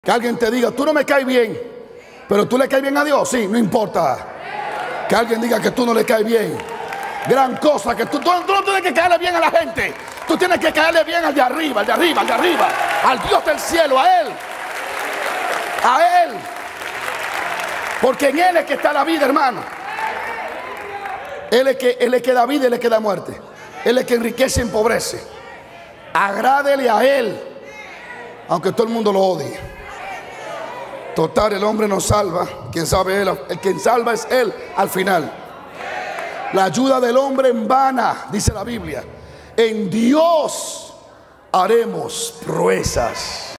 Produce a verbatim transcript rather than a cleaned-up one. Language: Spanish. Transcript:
Que alguien te diga, tú no me caes bien, pero tú le caes bien a Dios. Sí, no importa. Que alguien diga que tú no le caes bien. Gran cosa, que tú, tú, tú no tienes que caerle bien a la gente. Tú tienes que caerle bien al de arriba, al de arriba, al de arriba. Al Dios del cielo, a Él. A Él. Porque en Él es que está la vida, hermano. Él es que, Él es que da vida y Él es que da muerte. Él es que enriquece y empobrece. Agrádele a Él, aunque todo el mundo lo odie. Total, el hombre nos salva. Quien sabe Él, el quien salva es Él al final. La ayuda del hombre en vana, dice la Biblia. En Dios haremos proezas.